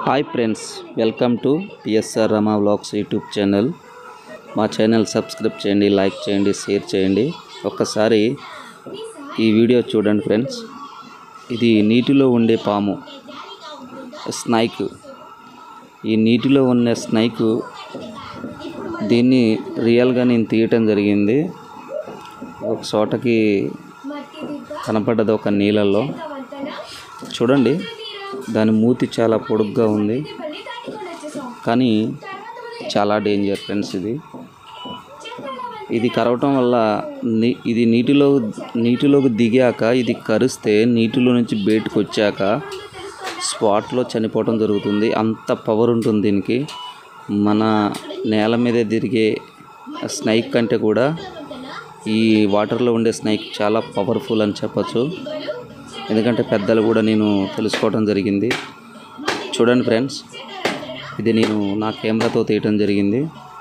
Hi friends, welcome to TSR Rama vlogs YouTube channel. మా channel subscribe చేయండి, like చేయండి, share చేయండి. ఒక్కసారి ఈ వీడియో చూడండి ఫ్రెండ్స్. ఇది నీటిలో ఉండే పాము, స్నేక్. ఈ నీటిలో ఉన్న స్నేక్, దీన్ని రియల్గా నేను తీయటం జరిగింది. ఒక చోటకి కనపడ్డది, ఒక నీళ్ళల్లో. చూడండి, దాని మూతి చాలా పొడుగ్గా ఉంది, కానీ చాలా డేంజర్ ఫ్రెండ్స్. ఇది కరవటం వల్ల ఇది నీటిలోకి దిగాక ఇది కరిస్తే నీటిలో నుంచి బయటకు వచ్చాక స్పాట్లో చనిపోవటం జరుగుతుంది. అంత పవర్ ఉంటుంది దీనికి. మన నేల మీద తిరిగే స్నేక్ కంటే కూడా ఈ వాటర్లో ఉండే స్నేక్ చాలా పవర్ఫుల్ అని చెప్పచ్చు. ఎందుకంటే పెద్దలు కూడా నేను తెలుసుకోవడం జరిగింది. చూడండి ఫ్రెండ్స్, ఇది నేను నా కెమెరాతో తీయటం జరిగింది.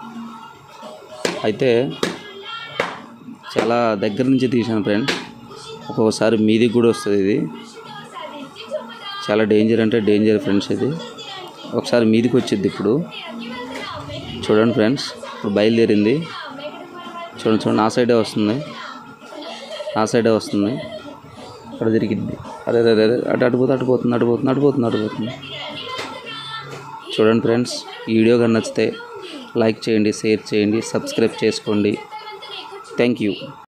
అయితే చాలా దగ్గర నుంచి తీసాను ఫ్రెండ్స్. ఒక్కొక్కసారి మీదికి కూడా వస్తుంది. ఇది చాలా డేంజర్ అంటే డేంజర్ ఫ్రెండ్స్. ఇది ఒకసారి మీదికి వచ్చింది. ఇప్పుడు చూడండి ఫ్రెండ్స్, ఇప్పుడు బయలుదేరింది. చూడండి, ఆ సైడే వస్తుంది, అక్కడ తిరిగింది. అదే అడిపోతుంది. చూడండి ఫ్రెండ్స్, ఈ వీడియో కానీ నచ్చితే లైక్ చేయండి, షేర్ చేయండి, సబ్స్క్రైబ్ చేసుకోండి. Thank you.